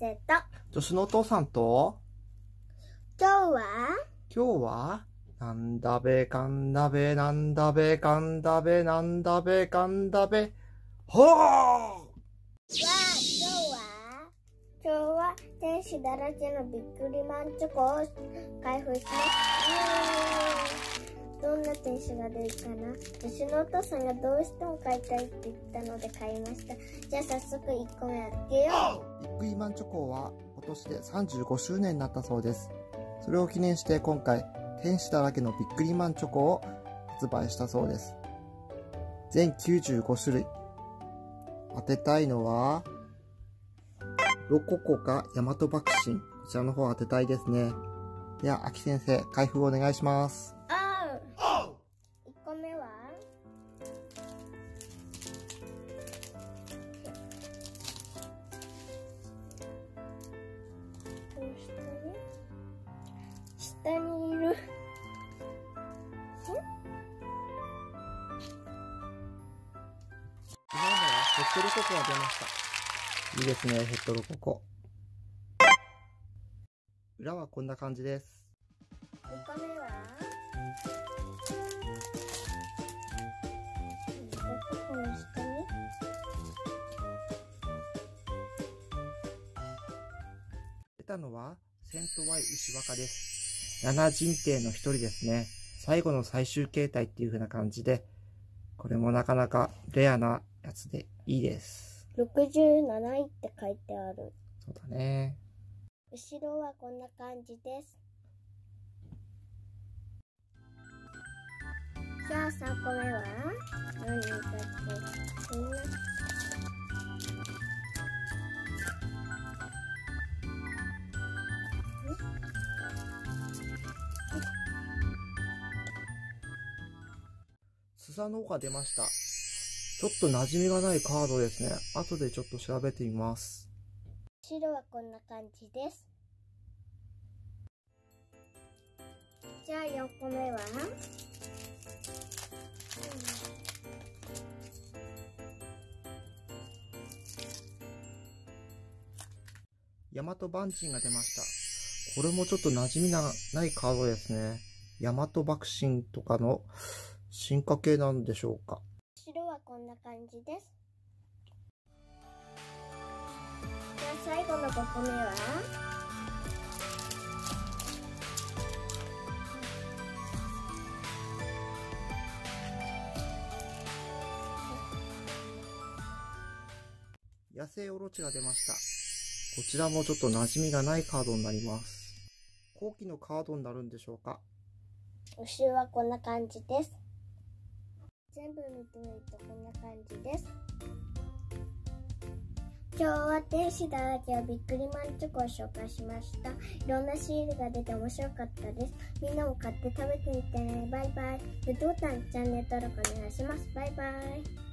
生と助手のお父さんと今日はなんだべかんだべなんだべかんだべなんだべかんだべほー今日は天使だらけのびっくりマンチョコを開封します。どんな天使が出るかな。私のお父さんがどうしても買いたいって言ったので買いました。じゃあ早速1個目開けよう。ビッグイマンチョコは今年で35周年になったそうです。それを記念して今回天使だらけのビッグリマンチョコを発売したそうです。全95種類。当てたいのはロココかヤマトバクシン。こちらの方当てたいですね。では、秋先生、開封お願いします。 1個目は下にいる。 今のはヘッドロココが出ました。いいですね、ヘッドロココ。裏はこんな感じです。 2個目はこの下に出たのはセントワイ牛若です。7人帝の一人ですね。最後の最終形態っていう風な感じで、これもなかなかレアなやつでいいです。 67位って書いてある。 そうだね。 後ろはこんな感じです。じゃあ3個目は何だっけ。こんなスサノオが出ました。ちょっと馴染みがないカードですね。後でちょっと調べてみます。 後ろはこんな感じです。じゃあ4個目はヤマトバンジンが出ました。これもちょっと馴染みないカードですね。ヤマトバクシンとかの進化系なんでしょうか。 後ろはこんな感じです。じゃあ最後の5個目は野生オロチが出ました。こちらもちょっと馴染みがないカードになります。後期のカードになるんでしょうか。 後ろはこんな感じです。全部見てみるとこんな感じです。今日は天使だらけのビックリマンチョコを紹介しました。いろんなシールが出て面白かったです。みんなも買って食べてみてね。バイバイ。グッドボタン、チャンネル登録お願いします。バイバイ。